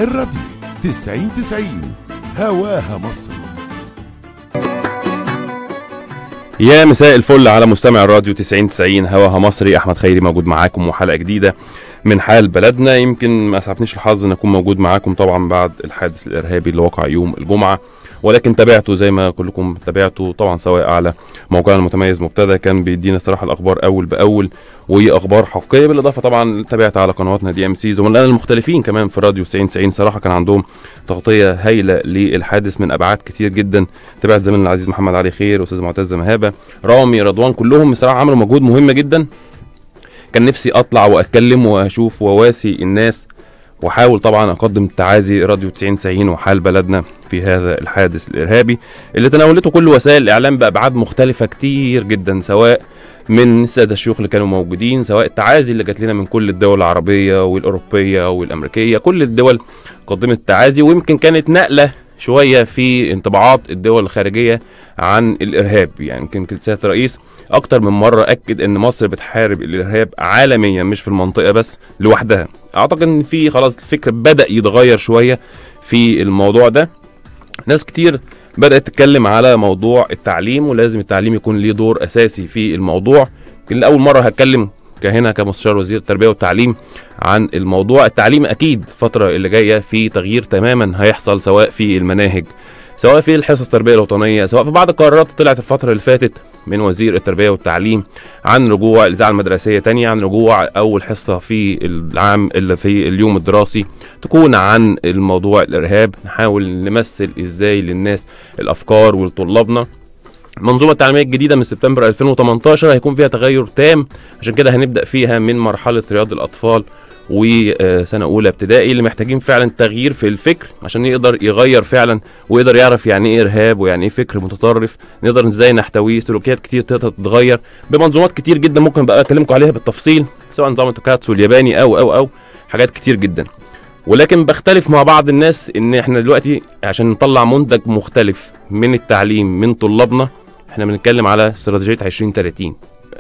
الراديو 90 هواها مصر. يا مساء الفل على مستمع الراديو 90 هواها مصري. احمد خيري موجود معاكم وحلقه جديده من حال بلدنا. يمكن ما اسعفنيش الحظ ان اكون موجود معاكم طبعا بعد الحادث الارهابي اللي وقع يوم الجمعه، ولكن تابعته زي ما كلكم تابعته طبعا، سواء على موقعنا المتميز مبتدأ كان بيدينا صراحه الاخبار اول باول واخبار حقيقيه، بالاضافه طبعا تابعت على قنواتنا دي ام سي زملائنا المختلفين كمان في راديو 90 صراحه كان عندهم تغطيه هايله للحادث من ابعاد كتير جدا. تابعت زميلنا العزيز محمد علي خير، استاذ معتز مهابه، رامي رضوان، كلهم بصراحه عملوا مجهود مهم جدا. كان نفسي اطلع واتكلم واشوف وواسي الناس واحاول طبعا اقدم تعازي راديو 90 وحال بلدنا في هذا الحادث الارهابي اللي تناولته كل وسائل الاعلام بابعاد مختلفه كتير جدا، سواء من الساده الشيوخ اللي كانوا موجودين، سواء التعازي اللي جات لنا من كل الدول العربيه والاوروبيه والامريكيه. كل الدول قدمت تعازي، ويمكن كانت نقله شويه في انطباعات الدول الخارجيه عن الارهاب. يعني يمكن سياده الرئيس اكتر من مره اكد ان مصر بتحارب الارهاب عالميا مش في المنطقه بس لوحدها. اعتقد ان في خلاص الفكر بدا يتغير شويه في الموضوع ده. ناس كتير بدات تتكلم على موضوع التعليم، ولازم التعليم يكون ليه دور اساسي في الموضوع. يمكن لاول مره هتكلم هنا كمستشار وزير التربيه والتعليم عن الموضوع. التعليم اكيد الفتره اللي جايه في تغيير تماما هيحصل، سواء في المناهج، سواء في الحصص التربيه الوطنيه، سواء في بعض القرارات طلعت الفتره اللي فاتت من وزير التربيه والتعليم عن رجوع الاذاعه المدرسيه تانية، عن رجوع اول حصه في العام اللي في اليوم الدراسي تكون عن الموضوع الارهاب. نحاول نمثل ازاي للناس الافكار ولطلابنا. المنظومه التعليميه الجديده من سبتمبر 2018 هيكون فيها تغير تام، عشان كده هنبدا فيها من مرحله رياض الاطفال وسنه اولى ابتدائي، اللي محتاجين فعلا تغيير في الفكر عشان يقدر يغير فعلا ويقدر يعرف يعني ايه ارهاب ويعني ايه فكر متطرف، نقدر ازاي نحتويه. سلوكيات كتير تقدر تتغير بمنظومات كتير جدا، ممكن بقى اكلمكم عليها بالتفصيل، سواء نظام التوكاتسو الياباني او حاجات كتير جدا. ولكن بختلف مع بعض الناس ان احنا دلوقتي عشان نطلع منتج مختلف من التعليم من طلابنا، احنا بنتكلم على استراتيجيه 2030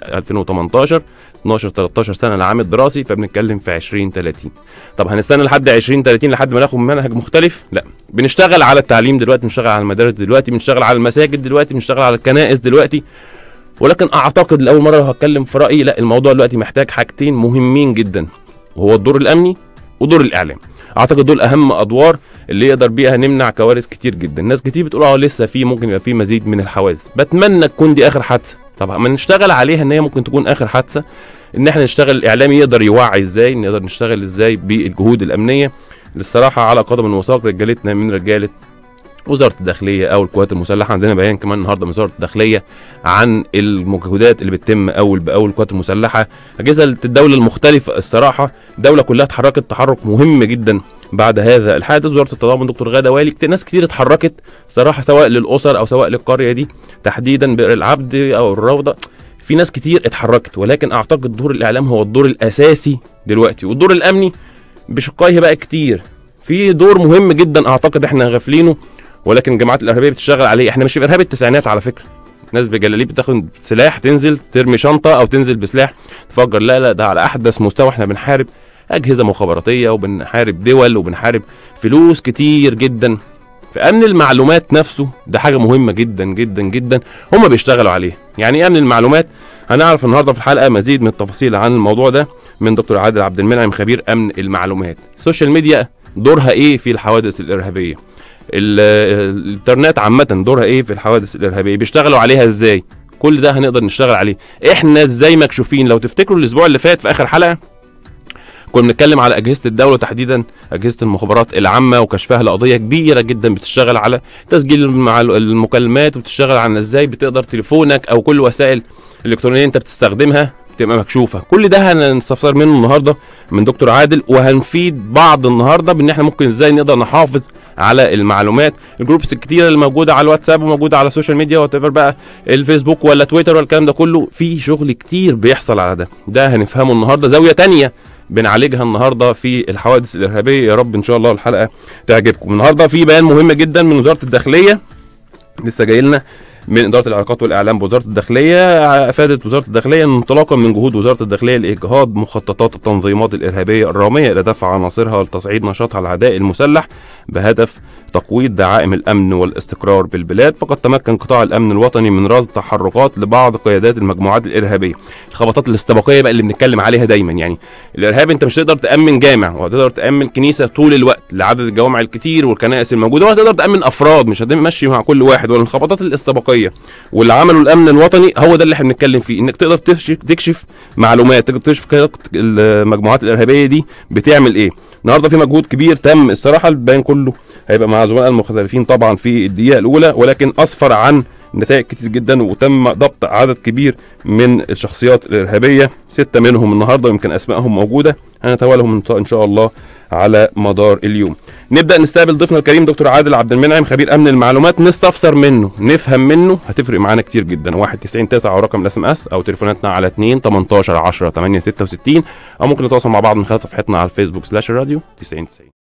2018 12 13 سنه العام الدراسي، فبنتكلم في 2030. طب هنستنى لحد 2030 لحد ما ناخد منهج مختلف؟ لا، بنشتغل على التعليم دلوقتي، بنشتغل على المدارس دلوقتي، بنشتغل على المساجد دلوقتي، بنشتغل على الكنائس دلوقتي. ولكن اعتقد لاول مره لو هتكلم في رايي، لا، الموضوع دلوقتي محتاج حاجتين مهمين جدا، وهو الدور الامني ودور الاعلام. اعتقد دول اهم ادوار اللي يقدر بيها نمنع كوارث كتير جدا. ناس كتير بتقول لسه في ممكن يبقى في مزيد من الحوادث، بتمنى تكون دي اخر حادثه. طبعا ما نشتغل عليها ان هي ممكن تكون اخر حادثه، ان احنا نشتغل الاعلامي يقدر يوعي ازاي، نقدر نشتغل ازاي بالجهود الامنيه اللي الصراحه على قدم وساق رجالتنا من رجاله وزاره الداخليه او القوات المسلحه. عندنا بيان كمان النهارده من وزاره الداخليه عن المجهودات اللي بتتم اول باول القوات المسلحه، اجهزه الدوله المختلفه. الصراحه الدوله كلها اتحركت تحرك مهم جدا بعد هذا الحادث. وزاره التضامن دكتور غاده والي، ناس كتير اتحركت صراحه، سواء للاسر او سواء للقريه دي تحديدا بئر العبد او الروضه، في ناس كتير اتحركت. ولكن اعتقد دور الاعلام هو الدور الاساسي دلوقتي، والدور الامني بشقائه بقى كتير. في دور مهم جدا اعتقد احنا غافلينه، ولكن الجماعات الارهابيه بتشتغل عليه. احنا مش في ارهاب التسعينات على فكره، ناس بجلاليب بتاخد سلاح تنزل ترمي شنطه او تنزل بسلاح تفجر، لا، ده على احدث مستوى. احنا بنحارب اجهزه مخابراتيه وبنحارب دول وبنحارب فلوس كتير جدا. فامن المعلومات نفسه ده حاجه مهمه جدا جدا جدا، هم بيشتغلوا عليه. يعني ايه امن المعلومات؟ هنعرف النهارده في الحلقه مزيد من التفاصيل عن الموضوع ده من دكتور عادل عبد المنعم، خبير امن المعلومات. السوشيال ميديا دورها ايه في الحوادث الارهابيه؟ الانترنت عامه دورها ايه في الحوادث الارهابيه؟ بيشتغلوا عليها ازاي؟ كل ده هنقدر نشتغل عليه. احنا ازاي مكشوفين؟ لو تفتكروا الاسبوع اللي فات في اخر حلقه كنا بنتكلم على اجهزه الدوله، تحديدا اجهزه المخابرات العامه وكشفها لقضيه كبيره جدا بتشتغل على تسجيل مع المكالمات، وبتشتغل على ازاي بتقدر تليفونك او كل وسائل الالكترونيه انت بتستخدمها تبقى مكشوفه. كل ده هنستفسر منه النهارده من دكتور عادل، وهنفيد بعض النهارده بان احنا ممكن ازاي نقدر نحافظ على المعلومات. الجروبس الكتيره اللي موجوده على الواتساب وموجوده على السوشيال ميديا واتيفر بقى، الفيسبوك ولا تويتر ولا الكلام ده كله، في شغل كتير بيحصل على ده هنفهمه النهارده، زاويه تانية بنعالجها النهارده في الحوادث الارهابيه. يا رب ان شاء الله الحلقه تعجبكم. النهارده في بيان مهم جدا من وزاره الداخليه لسه جاي لنا من اداره العلاقات والاعلام بوزاره الداخليه. افادت وزاره الداخليه انطلاقا من جهود وزاره الداخليه لاجهاض مخططات التنظيمات الارهابيه الراميه الى دفع عناصرها لتصعيد نشاطها العدائي المسلح بهدف تقويض دعائم الامن والاستقرار بالبلاد. فقد تمكن قطاع الامن الوطني من رصد تحركات لبعض قيادات المجموعات الارهابيه. الخبطات الاستباقيه بقى اللي بنتكلم عليها دايما، يعني الارهاب انت مش تقدر تامن جامع وهتقدر تامن كنيسه طول الوقت لعدد الجوامع الكتير والكنائس الموجوده، وهتقدر تامن افراد، مش هتمشي مع كل واحد. ولا الخبطات الاستباقيه واللي عمله الامن الوطني هو ده اللي احنا بنتكلم فيه، انك تقدر تكشف معلومات، تقدر تكشف المجموعات الارهابيه دي بتعمل ايه. النهارده في مجهود كبير تم الصراحه، البيان كله هيبقى مع زملاء المختلفين طبعا في الدقيقه الاولى، ولكن اسفر عن نتائج كتير جدا، وتم ضبط عدد كبير من الشخصيات الارهابيه، 6 منهم النهارده يمكن اسمائهم موجوده، هنتوالهم ان شاء الله على مدار اليوم. نبدا نستقبل ضيفنا الكريم دكتور عادل عبد المنعم، خبير امن المعلومات، نستفسر منه نفهم منه، هتفرق معانا كتير جدا. 199 ورقم الاس ام اس او تليفوناتنا على 2 18 10 8 66، او ممكن نتواصل مع بعض من خلال صفحتنا على الفيسبوك /الراديو 9090.